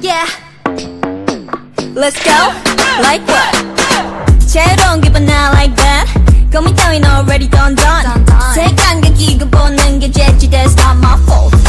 Yeah, let's go. Like what? 새로운 기분 I like that. 고민 따윈 already done. 색안경 끼고 보는 게 재치, that's not my fault.